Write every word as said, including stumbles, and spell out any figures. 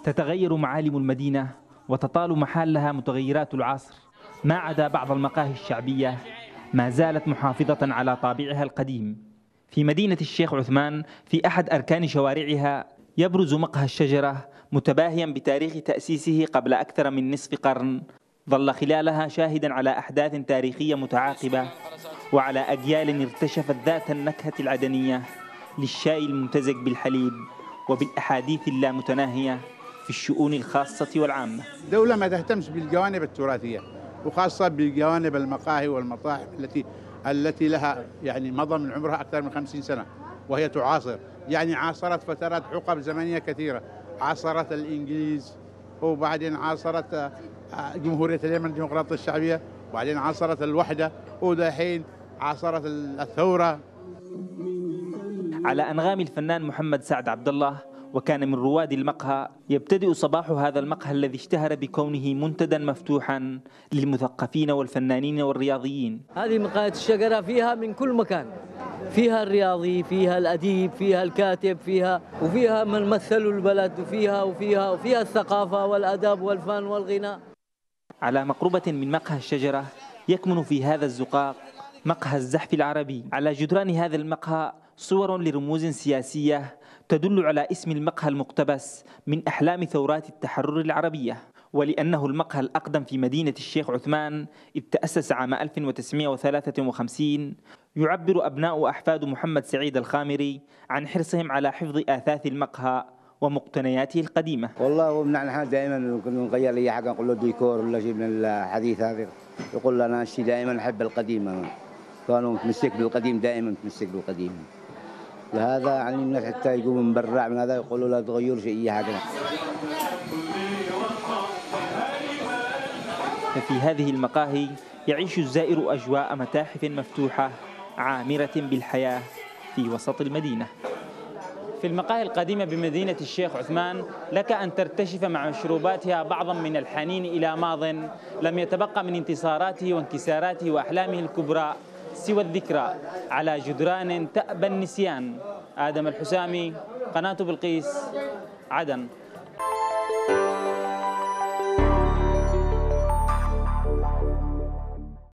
تتغير معالم المدينة وتطال محلها متغيرات العصر، ما عدا بعض المقاهي الشعبية ما زالت محافظة على طابعها القديم. في مدينة الشيخ عثمان في أحد أركان شوارعها يبرز مقهى الشجرة متباهيا بتاريخ تأسيسه قبل أكثر من نصف قرن، ظل خلالها شاهدا على أحداث تاريخية متعاقبة وعلى أجيال ارتشفت ذات النكهة العدنية للشاي الممتزج بالحليب وبالأحاديث اللامتناهية في الشؤون الخاصة والعامة. دولة ما تهتمش بالجوانب التراثية وخاصة بالجوانب المقاهي والمطاعم التي التي لها يعني مضى من عمرها أكثر من خمسين سنة وهي تعاصر، يعني عاصرت فترات حقب زمنية كثيرة، عاصرت الإنجليز وبعدين عاصرت جمهورية اليمن الديمقراطية الشعبية وبعدين عاصرت الوحدة ودحين عاصرت الثورة. على أنغام الفنان محمد سعد عبد الله، وكان من رواد المقهى، يبتدئ صباح هذا المقهى الذي اشتهر بكونه منتدى مفتوحا للمثقفين والفنانين والرياضيين. هذه مقهى الشجرة فيها من كل مكان، فيها الرياضي، فيها الأديب، فيها الكاتب، فيها وفيها من مثلوا البلد، وفيها وفيها وفيها الثقافة والأدب والفن والغناء. على مقربة من مقهى الشجرة يكمن في هذا الزقاق مقهى الزحف العربي. على جدران هذا المقهى صور لرموز سياسية تدل على اسم المقهى المقتبس من أحلام ثورات التحرر العربية، ولأنه المقهى الأقدم في مدينة الشيخ عثمان إذ تأسس عام ألف وتسعمائة وثلاثة وخمسين، يعبر أبناء وأحفاد محمد سعيد الخامري عن حرصهم على حفظ آثاث المقهى ومقتنياته القديمة. والله ومن نحن دائما نغير لي حاجة، نقول له ديكور ولا شيء من الحديث هذا، يقول لنا شيء دائما أحب القديم، كانوا متمسك بالقديم، دائما متمسك بالقديم. لهذا يعني الناس حتى يقوموا من برا من هذا يقولوا لا تغيروا شيء أي حاجة. ففي هذه المقاهي يعيش الزائر أجواء متاحف مفتوحة عامرة بالحياة في وسط المدينة. في المقاهي القديمة بمدينة الشيخ عثمان لك أن ترتشف مع مشروباتها بعضا من الحنين إلى ماض لم يتبقى من انتصاراته وانكساراته وأحلامه الكبرى سوى الذكرى على جدران تأبى النسيان. آدم الحسامي، قناة بلقيس، عدن.